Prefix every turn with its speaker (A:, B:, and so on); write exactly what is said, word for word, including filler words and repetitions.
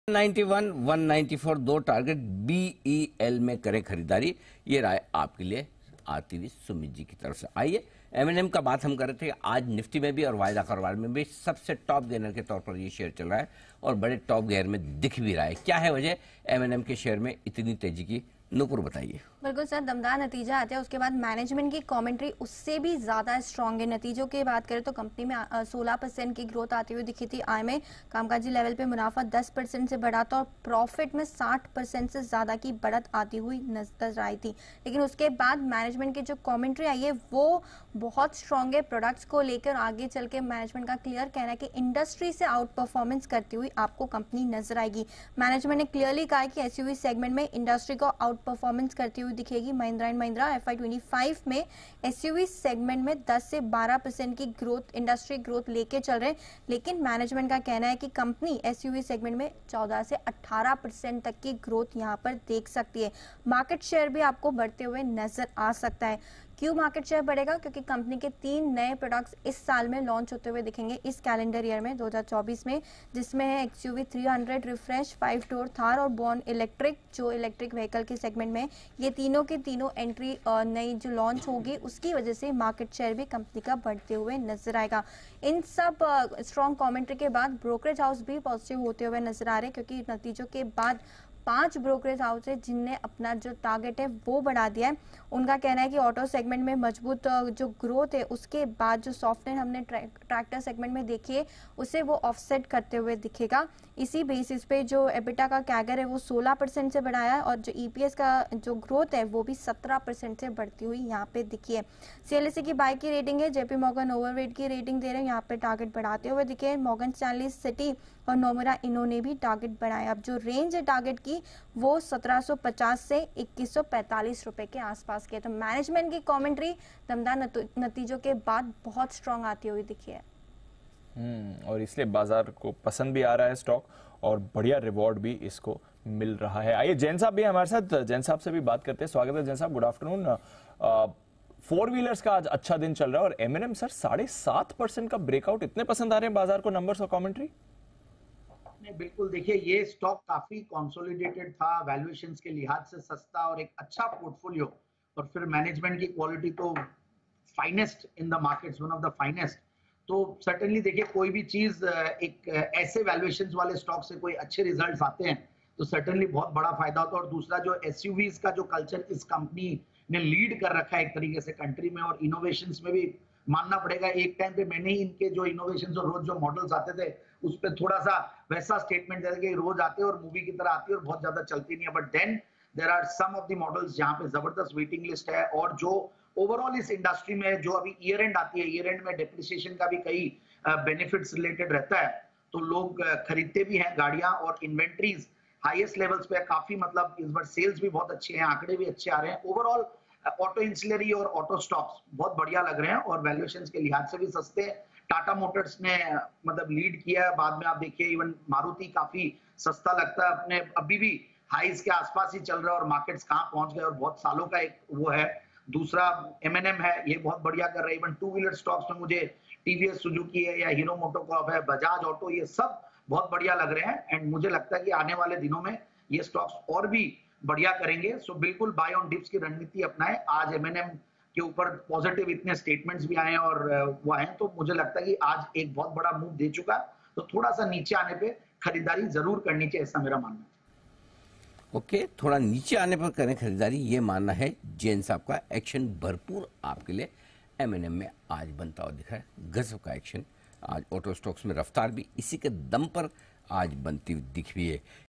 A: इक्यानवे, एक सौ चौरानवे दो टारगेट बीईएल में करें खरीदारी। ये राय आपके लिए आती हुई सुमित जी की तरफ से। आइए एमएनएम का बात हम कर रहे थे। आज निफ्टी में भी और वायदा कारोबार में भी सबसे टॉप गेनर के तौर पर ये शेयर चल रहा है और बड़े टॉप गेयर में दिख भी रहा है। क्या है वजह एमएनएम के शेयर में इतनी तेजी की? नूपुर बताइए।
B: बिल्कुल सर, दमदार नतीजा आते हैं। उसके बाद मैनेजमेंट की कमेंट्री उससे भी ज्यादा स्ट्रांग है। नतीजों की बात करें तो कंपनी में सोलह परसेंट की ग्रोथ आती हुई दिखी थी। आय में कामकाजी लेवल पे मुनाफा दस परसेंट से बढ़ा था और प्रॉफिट में साठ परसेंट से ज्यादा की बढ़त आती हुई नजर आई थी। लेकिन उसके बाद मैनेजमेंट की जो कमेंट्री आई है वो बहुत स्ट्रांग है। प्रोडक्ट्स को लेकर आगे चल के मैनेजमेंट का क्लियर कहना है कि इंडस्ट्री से आउट परफॉर्मेंस करती हुई आपको कंपनी नजर आएगी। मैनेजमेंट ने क्लियरली कहा है कि एसयूवी सेगमेंट में इंडस्ट्री को आउट परफॉर्मेंस करती हुई दिखेगी। Mahindra and Mahindra F I twenty five में एसयूवी सेगमेंट में दस से बारह परसेंट की ग्रोथ इंडस्ट्री ग्रोथ लेके चल रहे हैं। लेकिन मैनेजमेंट का कहना है कि कंपनी एसयूवी सेगमेंट में चौदह से अठारह परसेंट तक की ग्रोथ यहां पर देख सकती है। मार्केट शेयर भी आपको बढ़ते हुए नजर आ सकता है। क्यों मार्केट शेयर बढ़ेगा? क्योंकि कंपनी के तीन नए प्रोडक्ट्स इस साल में लॉन्च होते हुए दिखेंगे इस कैलेंडर ईयर में दो हज़ार चौबीस में, जिसमें है XUV three hundred, refresh, five door Thar और बॉर्न इलेक्ट्रिक जो इलेक्ट्रिक व्हीकल के सेगमेंट में। ये तीनों के तीनों एंट्री नई जो लॉन्च होगी उसकी वजह से मार्केट शेयर भी कंपनी का बढ़ते हुए नजर आएगा। इन सब स्ट्रॉन्ग कॉमेंट्री के बाद ब्रोकरेज हाउस भी पॉजिटिव होते हुए नजर आ रहे हैं, क्योंकि नतीजों के बाद पांच ब्रोकरेज हाउस है जिनने अपना जो टारगेट है वो बढ़ा दिया है। उनका कहना है कि ऑटो सेगमेंट में मजबूत जो ग्रोथ है उसके बाद जो सॉफ्टवेयर हमने ट्रैक्टर सेगमेंट में देखी है उसे वो ऑफसेट करते हुए दिखेगा। इसी बेसिस पे जो एबिटा का कैगर है वो सोलह परसेंट से बढ़ाया है और जो ईपीएस का जो ग्रोथ है वो भी सत्रह परसेंट से बढ़ती हुई यहाँ पे दिखी है। सीएलएसए की बाय की रेटिंग है, जेपी मॉर्गन ओवरवेट की रेटिंग दे रहे हैं, यहाँ पे टारगेट बढ़ाते हुए दिखे। मॉर्गन स्टैनली, सिटी और नोमुरा इन्होंने भी टारगेट बढ़ाया। अब जो रेंज है टारगेट की वो सत्रह सौ पचास से इक्कीस सौ पैंतालीस रुपए के आसपास की है। तो मैनेजमेंट की कमेंट्री दमदार नतीजों के बाद बहुत स्ट्रांग आती हुई दिखी है।
C: हम्म और इसलिए बाजार को पसंद भी आ रहा है स्टॉक और बढ़िया रिवॉर्ड भी इसको मिल रहा है। आइए जैन साहब भी हमारे साथ, जैन साहब से भी बात करते हैं। स्वागत है जैन साहब, गुड आफ्टरनून। फोर व्हीलर्स का आज अच्छा दिन चल रहा है और एमएनएम सर साढ़े सात परसेंट का ब्रेकआउट, इतने पसंद आ रहे हैं बाजार को नंबर्स और कमेंट्री?
D: नहीं, बिल्कुल। देखिए, ये स्टॉक काफी कंसोलिडेटेड था, वैल्यूएशंस के लिहाज से सस्ता और एक अच्छा पोर्टफोलियो, और फिर मैनेजमेंट की क्वालिटी तो finest in the markets, one of the finest. तो सर्टेनली देखिए, कोई भी चीज एक ऐसे वैल्यूएशंस वाले स्टॉक से कोई अच्छे रिजल्ट्स आते हैं तो सर्टेनली बहुत बड़ा फायदा होता है। और दूसरा, जो एसयूवीज का जो कल्चर इस कंपनी ने लीड कर रखा है एक तरीके से कंट्री में, और इनोवेशंस में भी मानना पड़ेगा। एक टाइम पे मैंने ही इनके जो इनोवेशंस और रोज जो मॉडल्स आते थे उस पर थोड़ा सा वैसा स्टेटमेंट देते कि रोज आते हैं और मूवी की तरह आती है और बहुत ज्यादा चलती नहीं है। But then there are some of the models जहां पे जबरदस्त वेटिंग लिस्ट है, और जो ओवरऑल इस इंडस्ट्री में जो अभी ईयर एंड आती है, ईयर एंड में डेप्रिसिएशन का भी कई बेनिफिट्स रिलेटेड रहता है, तो लोग खरीदते भी हैं गाड़ियां, और इन्वेंट्रीज हाईएस्ट लेवल्स पे काफी, मतलब इस बार सेल्स भी बहुत अच्छे हैं, आंकड़े भी अच्छे आ रहे हैं। ओवरऑल ऑटो इंसिलरी और ऑटो स्टॉक्स बहुत बढ़िया लग रहे हैं और वैल्यूएशंस के लिहाज से भी सस्ते। टाटा मोटर्स ने मतलब लीड किया है, बाद में आप देखिए इवन मारुति काफी सस्ता लगता है, अपने अभी भी हाईज के आसपास ही चल रहा है और मार्केट्स कहां पहुंच गए और बहुत सालों का एक वो है। दूसरा एमएनएम है, ये बहुत बढ़िया कर रहा है। इवन टू व्हीलर स्टॉक्स में मुझे टीवीएस सुजुकी है या हीरो मोटोकॉर्प है, बजाज ऑटो, ये सब बहुत बढ़िया लग रहे हैं। एंड मुझे लगता है कि आने वाले दिनों में ये स्टॉक्स और भी बढ़िया करेंगे। सो बिल्कुल बाय ऑन डिप्स की रणनीति अपनाएं। आज एमएनएम के ऊपर पॉजिटिव इतने स्टेटमेंट्स भी आए हैं और वो आए, तो मुझे लगता है कि आज एक बहुत बड़ा मूव दे चुका, तो थोड़ा सा नीचे आने पे खरीदारी जरूर करनी चाहिए, ऐसा मेरा मानना है।
A: ओके okay, थोड़ा नीचे आने पर करें खरीदारी, ये मानना है जैन साहब का। एक्शन भरपूर आपके लिए एमएनएम में आज बनता हुआ दिखा है, गजब का एक्शन। आज ऑटो स्टॉक्स में रफ्तार भी इसी के दम पर आज बनती हुई दिख रही है।